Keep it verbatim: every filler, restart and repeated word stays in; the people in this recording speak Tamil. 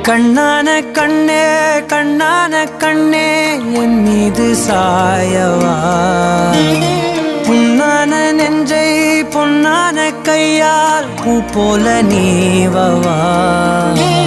கண்ணான கண்ணே கண்ணான கண்ணே என் மீது சாயவா, புண்ணான நெஞ்சை பொன்னான கையால் பூ போல நீவவா.